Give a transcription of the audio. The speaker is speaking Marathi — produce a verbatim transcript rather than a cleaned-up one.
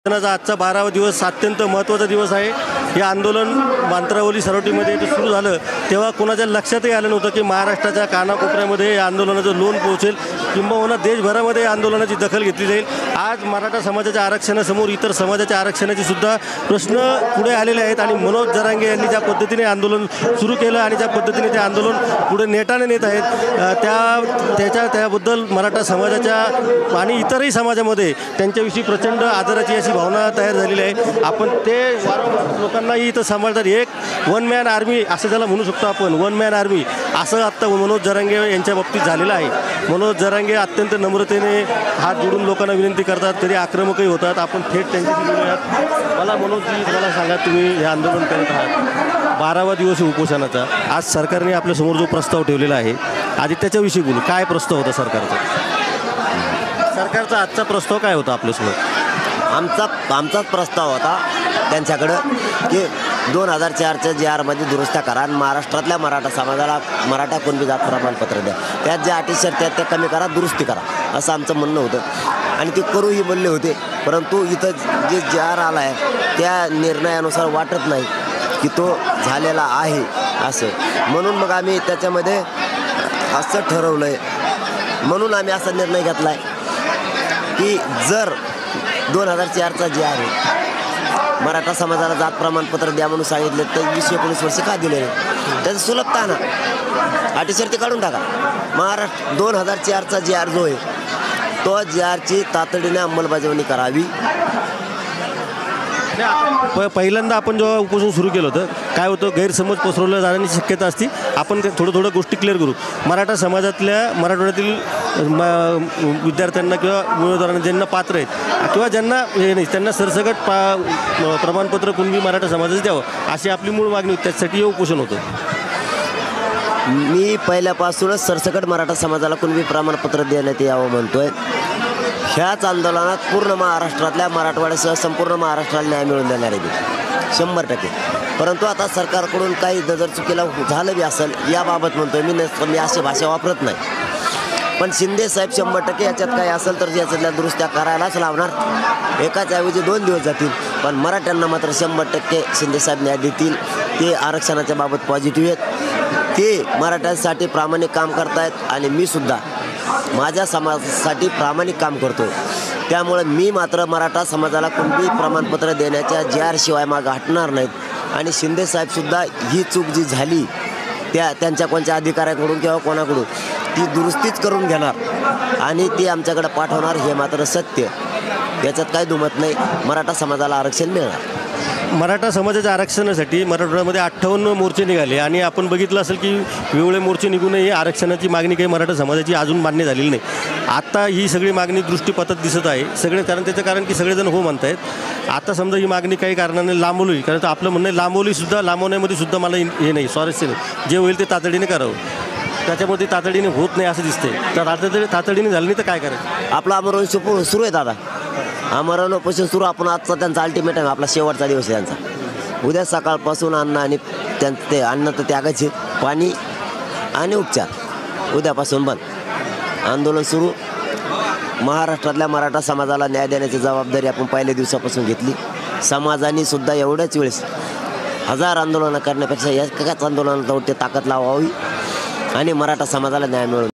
आजचा बारावा दिवस अत्यंत महत्त्वाचा दिवस आहे। हे आंदोलन मांत्रावली सरोटीमध्ये सुरू झालं तेव्हा कोणाच्या लक्षातही आलं नव्हतं की महाराष्ट्राच्या कानाकोपऱ्यामध्ये हे आंदोलनाचं लोण पोहोचेल, किंबहुना देशभरामध्ये आंदोलनाची दखल घेतली जाईल। आज मराठा समाजाच्या आरक्षणासमोर इतर समाजाच्या आरक्षणाची सुद्धा प्रश्न पुढे आलेले आहेत आणि मनोज जरांगे यांनी ज्या पद्धतीने आंदोलन सुरू केलं आणि ज्या पद्धतीने ते आंदोलन पुढे नेटाने नेत आहेत त्या त्याच्या त्याबद्दल मराठा समाजाच्या आणि इतरही समाजामध्ये त्यांच्याविषयी प्रचंड आदराची अशी भावना तयार झालेली आहे। आपण ते लोकांनाही इथं सांभाळतात। एक वन मॅन आर्मी असं त्याला म्हणू शकतो आपण, वन मॅन आर्मी असं आत्ता मनोज जरांगे यांच्या बाबतीत झालेलं आहे। मनोज जरांगे अत्यंत नम्रतेने हात जोडून लोकांना विनंती करतात, तरी आक्रमकही होतात। आपण थेट त्यांच्याशी बोलूयात। मला मनोजजी मला सांगा, तुम्ही हे आंदोलन करत आहात, बारावा दिवस उपोषणाचा, आज सरकारने आपल्यासमोर जो प्रस्ताव ठेवलेला आहे आधी त्याच्याविषयी बोलू। काय प्रस्ताव होता सरकारचा? सरकारचा आजचा प्रस्ताव काय होता आपल्यासमोर? आमचा आमचाच प्रस्ताव होता त्यांच्याकडं की दोन हजार चारच्या जी आरमध्ये दुरुस्त्या करा आणि महाराष्ट्रातल्या मराठा समाजाला मराठा कुणबी जात प्रमाणपत्र द्या, त्यात ज्या अटी शर्ती आहेत त्या कमी करा, दुरुस्ती करा, असं आमचं म्हणणं होतं आणि ते करूही बोलले होते। परंतु इथं जे जी आर आला आहे त्या निर्णयानुसार वाटत नाही की तो झालेला आहे असं, म्हणून मग आम्ही त्याच्यामध्ये असं ठरवलं आहे, म्हणून आम्ही असा निर्णय घेतला आहे की जर दोन हजार चारचा जे आहे मराठा समाजाला जात प्रमाणपत्र द्या म्हणून सांगितले तर वीस एकोणीस वर्ष का दिले नाही? त्याचं सुलभता ना, अटी शर्ती काढून टाका। महाराष्ट्र दोन हजार चारचा जे आर जो आहे तो जे आरची तातडीने अंमलबजावणी करावी। प पहिल्यांदा आपण जेव्हा उपोषण सुरू केलं होतं काय होतं, गैरसमज पसरवल्या जाण्याची शक्यता असती। आपण ते थोडं थोडं गोष्टी क्लिअर करू। मराठा समाजातल्या मराठवाड्यातील म विद्यार्थ्यांना किंवा उमेदवारांना ज्यांना पात्र आहेत किंवा ज्यांना हे नाही त्यांना सरसकट पा प्रमाणपत्र कुणबी मराठा समाजाचं द्यावं अशी आपली मूळ मागणी होती, त्याच्यासाठी हे उपोषण होतं। मी पहिल्यापासूनच सरसकट मराठा समाजाला कुणबी प्रमाणपत्र देण्यात यावं म्हणतोय। ह्याच आंदोलनात पूर्ण महाराष्ट्रातल्या मराठवाड्यासह संपूर्ण महाराष्ट्राला न्याय मिळवून देणार आहे शंभर टक्के। परंतु आता सरकारकडून काही नजर चुकीला झालं बी असेल याबाबत म्हणतोय मी, मी अशी भाषा वापरत नाही। पण शिंदे साहेब शंभर टक्के याच्यात काही असेल तर याच्यातल्या दुरुस्त्या करायलाच लावणार। एकाच ऐवजी दोन दिवस जातील, पण मराठ्यांना मात्र शंभर टक्के शिंदे साहेब न्याय देतील। ते आरक्षणाच्या बाबत पॉझिटिव्ह आहेत, ते मराठ्यांसाठी प्रामाणिक काम करतायत आणि मी सुद्धा माझ्या समाजासाठी प्रामाणिक काम करतो। त्यामुळे मी मात्र मराठा समाजाला कुणबी प्रमाणपत्र देण्याच्या जी आर शिवाय मागं हटणार नाहीत आणि शिंदे साहेबसुद्धा ही चूक जी झाली त्या त्यांच्या कोणत्या अधिकाऱ्याकडून किंवा कोणाकडून ती दुरुस्तीच करून घेणार आणि ती आमच्याकडे पाठवणार, हे मात्र सत्य। याच्यात काही दुमत नाही, मराठा समाजाला आरक्षण मिळणार। मराठा समाजाच्या आरक्षणासाठी मराठवाड्यामध्ये अठ्ठावन्न मोर्चे निघाले आणि आपण बघितलं असेल की वेगळे मोर्चे निघूनही आरक्षणाची मागणी काही मराठा समाजाची अजून मान्य झालेली नाही। आता ही सगळी मागणी दृष्टीपथात दिसत आहे सगळे, कारण त्याचं कारण की सगळेजण हो म्हणत आहेत। आता समजा ही मागणी काही कारणाने लांबवली, कारण आपलं म्हणणं आहे लांबवलीसुद्धा, लांबवण्यामध्ये सुद्धा मला हे नाही, स्वारस्य नाही, जे होईल ते तातडीने करावं। त्याच्यामध्ये तातडीने होत नाही असं दिसतंय, तर तातडी तातडीने झालं नाही तर काय करायचं? आपला आमरण सुरू आहे दादा, आमरण उपोषण सुरू। आपण आजचा त्यांचा अल्टिमेटम आपला शेवटचा दिवस आहे त्यांचा। उद्या सकाळपासून अन्न आणि त्यां ते अन्न तर त्यागायचे, पाणी आणि उपचार उद्यापासून बंद। आंदोलन सुरू। महाराष्ट्रातल्या मराठा समाजाला न्याय देण्याची जबाबदारी आपण पहिल्या दिवसापासून घेतली। समाजाने सुद्धा एवढ्याच वेळेस हजार आंदोलनं करण्यापेक्षा एकाच आंदोलनाला ते ताकद लावावी आणि मराठा समाजाला न्याय मिळवून